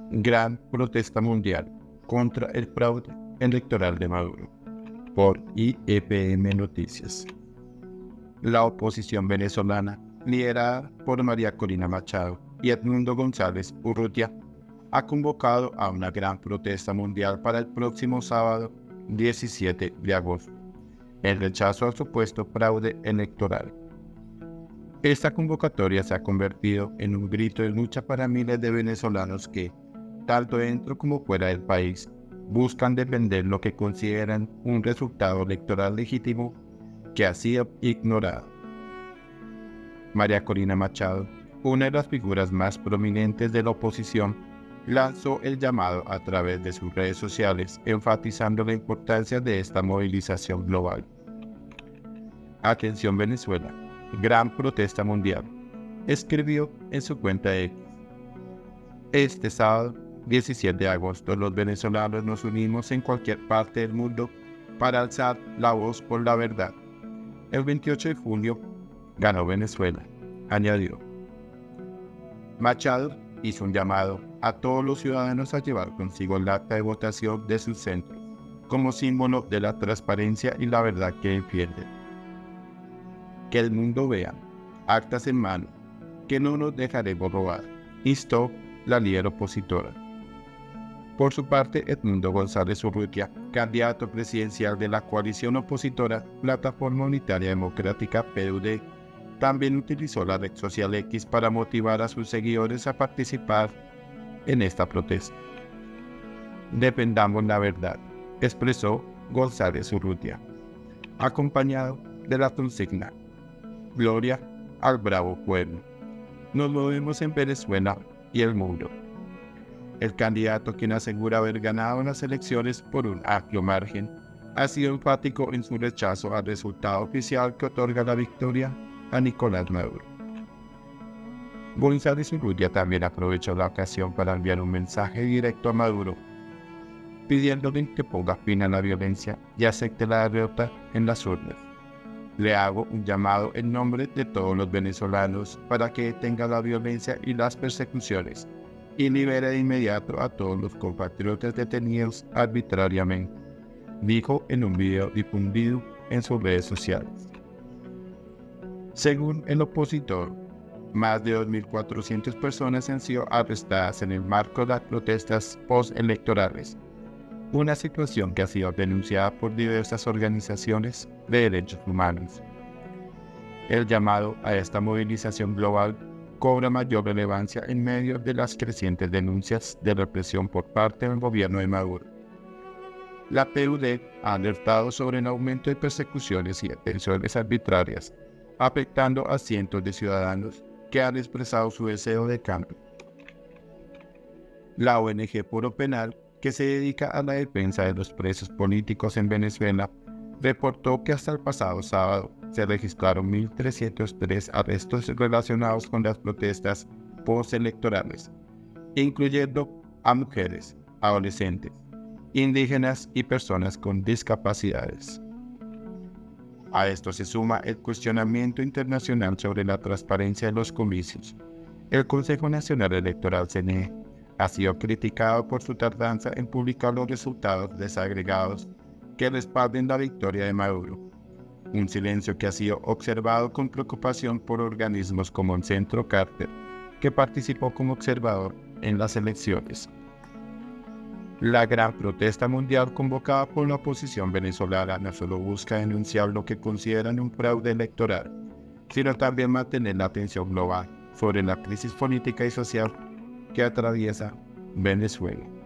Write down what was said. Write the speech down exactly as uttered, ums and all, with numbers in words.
Gran protesta mundial contra el fraude electoral de Maduro, por I E P M Noticias. La oposición venezolana, liderada por María Corina Machado y Edmundo González Urrutia, ha convocado a una gran protesta mundial para el próximo sábado diecisiete de agosto, en rechazo al supuesto fraude electoral. Esta convocatoria se ha convertido en un grito de lucha para miles de venezolanos que, tanto dentro como fuera del país, buscan defender lo que consideran un resultado electoral legítimo que ha sido ignorado. María Corina Machado, una de las figuras más prominentes de la oposición, lanzó el llamado a través de sus redes sociales, enfatizando la importancia de esta movilización global. Atención Venezuela, gran protesta mundial, escribió en su cuenta X. Este sábado, diecisiete de agosto, los venezolanos nos unimos en cualquier parte del mundo para alzar la voz por la verdad. El veintiocho de junio ganó Venezuela, añadió. Machado hizo un llamado a todos los ciudadanos a llevar consigo el acta de votación de sus centros, como símbolo de la transparencia y la verdad que defienden. Que el mundo vea, actas en mano, que no nos dejaremos robar, instó la líder opositora. Por su parte, Edmundo González Urrutia, candidato presidencial de la coalición opositora Plataforma Unitaria Democrática P U D, también utilizó la red social X para motivar a sus seguidores a participar en esta protesta. Defendamos la verdad, expresó González Urrutia, acompañado de la consigna Gloria al bravo pueblo. Nos movemos en Venezuela y el mundo. El candidato, quien asegura haber ganado las elecciones por un amplio margen, ha sido enfático en su rechazo al resultado oficial que otorga la victoria a Nicolás Maduro. González Urrutia también aprovechó la ocasión para enviar un mensaje directo a Maduro, pidiéndole que ponga fin a la violencia y acepte la derrota en las urnas. Le hago un llamado en nombre de todos los venezolanos para que detenga la violencia y las persecuciones y libere de inmediato a todos los compatriotas detenidos arbitrariamente, dijo en un video difundido en sus redes sociales. Según el opositor, más de dos mil cuatrocientas personas han sido arrestadas en el marco de las protestas postelectorales, una situación que ha sido denunciada por diversas organizaciones de derechos humanos. El llamado a esta movilización global cobra mayor relevancia en medio de las crecientes denuncias de represión por parte del gobierno de Maduro. La P U D ha alertado sobre el aumento de persecuciones y detenciones arbitrarias, afectando a cientos de ciudadanos que han expresado su deseo de cambio. La O N G Foro Penal, que se dedica a la defensa de los presos políticos en Venezuela, reportó que hasta el pasado sábado se registraron mil trescientos tres arrestos relacionados con las protestas postelectorales, incluyendo a mujeres, adolescentes, indígenas y personas con discapacidades. A esto se suma el cuestionamiento internacional sobre la transparencia de los comicios. El Consejo Nacional Electoral C N E ha sido criticado por su tardanza en publicar los resultados desagregados que respalden la victoria de Maduro, un silencio que ha sido observado con preocupación por organismos como el Centro Carter, que participó como observador en las elecciones. La gran protesta mundial convocada por la oposición venezolana no solo busca denunciar lo que consideran un fraude electoral, sino también mantener la atención global sobre la crisis política y social que atraviesa Venezuela.